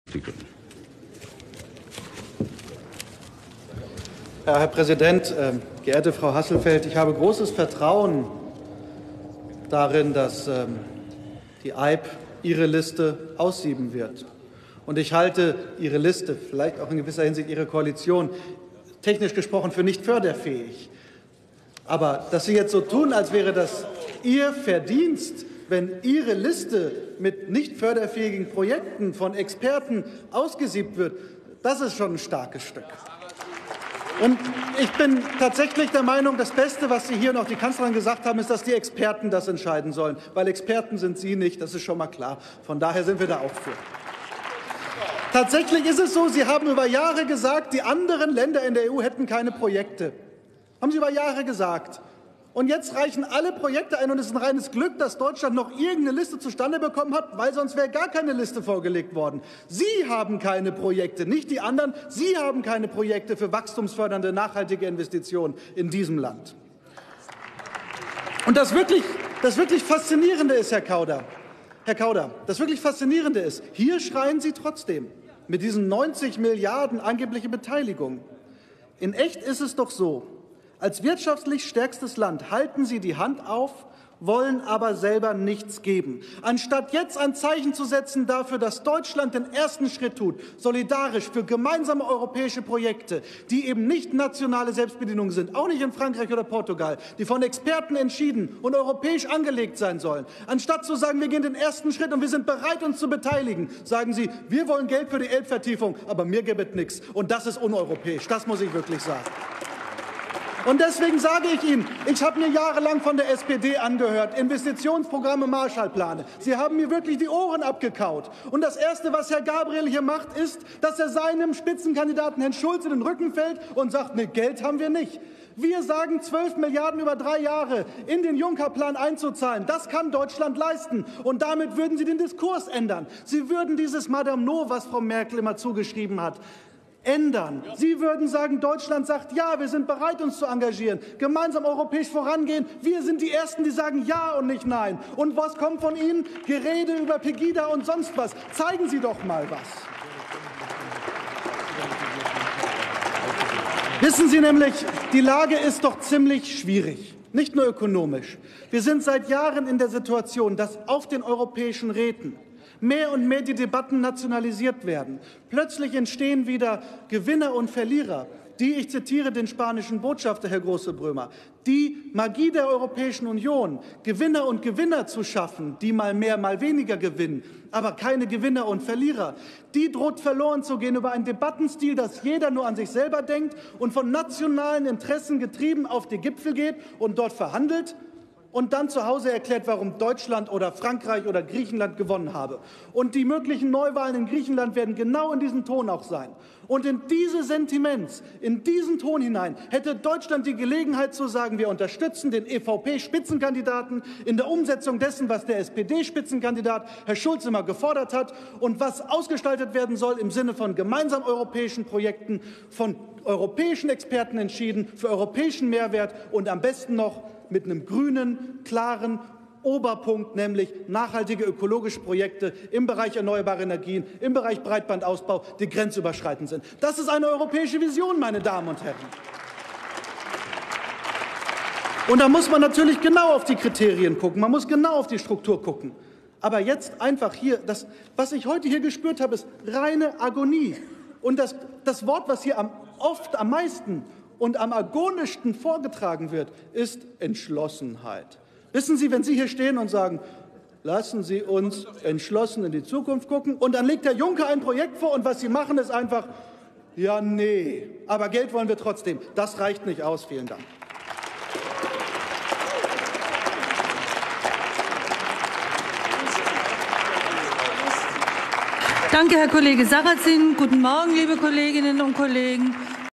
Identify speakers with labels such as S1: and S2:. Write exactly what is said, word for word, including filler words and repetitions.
S1: Ja, Herr Präsident, äh, geehrte Frau Hasselfeld, ich habe großes Vertrauen darin, dass ähm, die E I B Ihre Liste aussieben wird. Und ich halte Ihre Liste, vielleicht auch in gewisser Hinsicht Ihre Koalition, technisch gesprochen für nicht förderfähig. Aber dass Sie jetzt so tun, als wäre das Ihr Verdienst, wenn Ihre Liste mit nicht förderfähigen Projekten von Experten ausgesiebt wird, das ist schon ein starkes Stück. Und ich bin tatsächlich der Meinung, das Beste, was Sie hier und auch die Kanzlerin gesagt haben, ist, dass die Experten das entscheiden sollen. Weil Experten sind Sie nicht, das ist schon mal klar. Von daher sind wir da auch für. Tatsächlich ist es so, Sie haben über Jahre gesagt, die anderen Länder in der E U hätten keine Projekte. Haben Sie über Jahre gesagt. Und jetzt reichen alle Projekte ein, und es ist ein reines Glück, dass Deutschland noch irgendeine Liste zustande bekommen hat, weil sonst wäre gar keine Liste vorgelegt worden. Sie haben keine Projekte, nicht die anderen. Sie haben keine Projekte für wachstumsfördernde, nachhaltige Investitionen in diesem Land. Und das wirklich, das wirklich Faszinierende ist, Herr Kauder, Herr Kauder, das wirklich Faszinierende ist, hier schreien Sie trotzdem mit diesen neunzig Milliarden angebliche Beteiligung. In echt ist es doch so: Als wirtschaftlich stärkstes Land halten Sie die Hand auf, wollen aber selber nichts geben. Anstatt jetzt ein Zeichen zu setzen dafür, dass Deutschland den ersten Schritt tut, solidarisch für gemeinsame europäische Projekte, die eben nicht nationale Selbstbedienung sind, auch nicht in Frankreich oder Portugal, die von Experten entschieden und europäisch angelegt sein sollen. Anstatt zu sagen, wir gehen den ersten Schritt und wir sind bereit, uns zu beteiligen, sagen Sie, wir wollen Geld für die Elbvertiefung, aber mir gibt es nichts. Und das ist uneuropäisch, das muss ich wirklich sagen. Und deswegen sage ich Ihnen, ich habe mir jahrelang von der S P D angehört, Investitionsprogramme, Marshallpläne. Sie haben mir wirklich die Ohren abgekaut. Und das Erste, was Herr Gabriel hier macht, ist, dass er seinem Spitzenkandidaten Herrn Schulz in den Rücken fällt und sagt, ne, Geld haben wir nicht. Wir sagen, zwölf Milliarden über drei Jahre in den Juncker-Plan einzuzahlen. Das kann Deutschland leisten. Und damit würden Sie den Diskurs ändern. Sie würden dieses Madame No, was Frau Merkel immer zugeschrieben hat, ändern. Sie würden sagen, Deutschland sagt, ja, wir sind bereit, uns zu engagieren, gemeinsam europäisch vorangehen. Wir sind die Ersten, die sagen ja und nicht nein. Und was kommt von Ihnen? Gerede über Pegida und sonst was. Zeigen Sie doch mal was. Wissen Sie nämlich, die Lage ist doch ziemlich schwierig. Nicht nur ökonomisch. Wir sind seit Jahren in der Situation, dass auf den europäischen Räten mehr und mehr die Debatten nationalisiert werden. Plötzlich entstehen wieder Gewinner und Verlierer, die, ich zitiere den spanischen Botschafter, Herr Große-Brömer, die Magie der Europäischen Union, Gewinner und Gewinner zu schaffen, die mal mehr, mal weniger gewinnen, aber keine Gewinner und Verlierer, die droht verloren zu gehen über einen Debattenstil, dass jeder nur an sich selber denkt und von nationalen Interessen getrieben auf die Gipfel geht und dort verhandelt und dann zu Hause erklärt, warum Deutschland oder Frankreich oder Griechenland gewonnen habe. Und die möglichen Neuwahlen in Griechenland werden genau in diesem Ton auch sein. Und in diese Sentiments, in diesen Ton hinein, hätte Deutschland die Gelegenheit zu sagen, wir unterstützen den E V P-Spitzenkandidaten in der Umsetzung dessen, was der S P D-Spitzenkandidat Herr Schulz immer gefordert hat und was ausgestaltet werden soll im Sinne von gemeinsam europäischen Projekten, von europäischen Experten entschieden, für europäischen Mehrwert und am besten noch mit einem grünen, klaren Oberpunkt, nämlich nachhaltige ökologische Projekte im Bereich erneuerbare Energien, im Bereich Breitbandausbau, die grenzüberschreitend sind. Das ist eine europäische Vision, meine Damen und Herren. Und da muss man natürlich genau auf die Kriterien gucken, man muss genau auf die Struktur gucken. Aber jetzt einfach hier, das, was ich heute hier gespürt habe, ist reine Agonie. Und das, das Wort, was hier am, oft am meisten und am agonischsten vorgetragen wird, ist Entschlossenheit. Wissen Sie, wenn Sie hier stehen und sagen, lassen Sie uns entschlossen in die Zukunft gucken, und dann legt Herr Juncker ein Projekt vor, und was Sie machen, ist einfach, ja, nee, aber Geld wollen wir trotzdem. Das reicht nicht aus. Vielen Dank.
S2: Danke, Herr Kollege Sarrazin. Guten Morgen, liebe Kolleginnen und Kollegen.